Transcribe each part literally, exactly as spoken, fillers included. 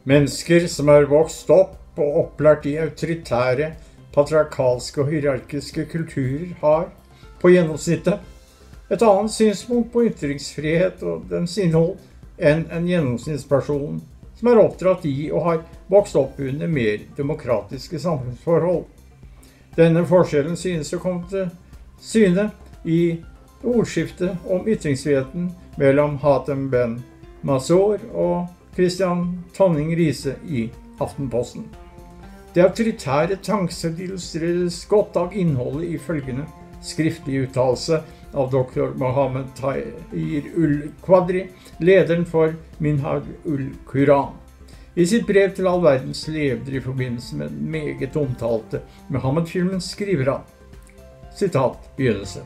Mennesker som er vokst opp og opplært i autoritære, patriarkalske og hierarkiske kulturer har, på gjennomsnittet, et annet synspunkt på ytringsfrihet og dens innhold enn en gjennomsnittsperson som er oppdratt i og har vokst opp under mer demokratiske samfunnsforhold. Denne forskjellen synes å komme til syne i ordskiftet om ytringsfriheten mellom Hatem Ben Mansour og Christian Tonning Riise i Aftenposten. Det autoritære tankesettet illustreres godt av innholdet i følgende skriftlig uttalelse av doktor Mohammed Tahir ul-Qadri, lederen for Minhaj ul-Quran. I sitt brev til all verdens ledere i forbindelse med den meget omtalte Muhammed-filmen skriver han, sitat, begynnelse.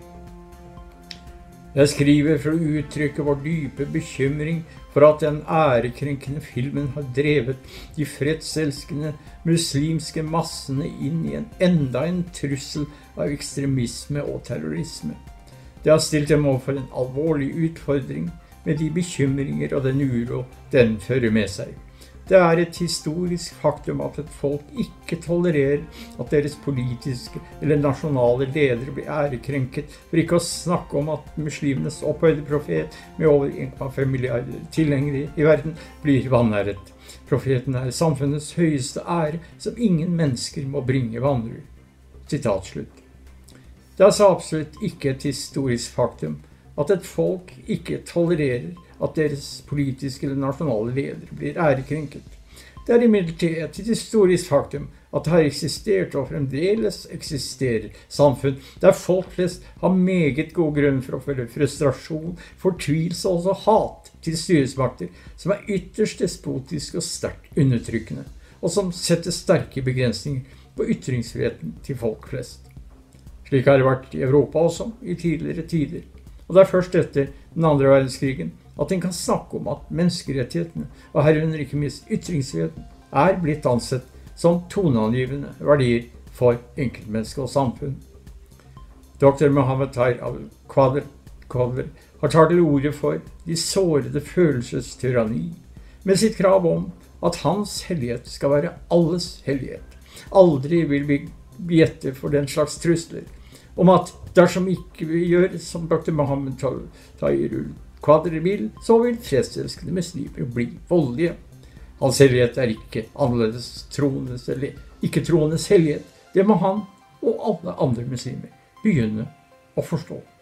Jeg skriver for å uttrykke vår dype bekymring for at den ærekrenkende filmen har drevet de fredselskende muslimske massene inn i en enda en trussel av ekstremisme og terrorisme. Det har stilt dem overfor en alvorlig utfordring med de bekymringer og den uro den fører med seg. Det er et historisk faktum at et folk ikke tolererer at deres politiske eller nasjonale ledere blir ærekrenket, for ikke å snakke om at muslimenes opphøyde profet med over en komma fem milliarder tilhengere i verden blir vanæret. Profeten er samfunnets høyeste ære som ingen mennesker må bringe vanære. Sitat slutt. Det er så absolutt ikke et historisk faktum at et folk ikke tolererer at deres politiske eller nasjonale ledere blir ærekrenket. Det er imidlertid et historisk faktum at det har eksistert og fremdeles eksisterer samfunn der folk flest har meget god grunn for å føle frustrasjon, fortvilelse og også hat til styresmakter som er ytterst despotiske og sterkt undertrykkende, og som setter sterke begrensninger på ytringsfriheten til folk flest. Slik har det vært i Europa også i tidligere tider, og det er først etter den andre verdenskrigen at en kan snakke om at menneskerettighetene, og herunder ikke minst ytringsfriheten, er blitt ansett som toneangivende verdier for enkeltmennesker og samfunn. doktor Mohammed Tahir ul-Qadri har tatt til orde for de sårede følelses tyranni, med sitt krav om at hans hellighet skal være alles hellighet. Aldri vil vi gjette for den slags trusler, om at dersom ikke vi gjør som doktor Mohammed Tahir ul-Qadri vil, så vil fredselskende muslimer bli voldelige. Hans hellighet er ikke annerledes troendes eller ikke-troendes hellighet. Det må han og alle andre muslimer begynne å forstå.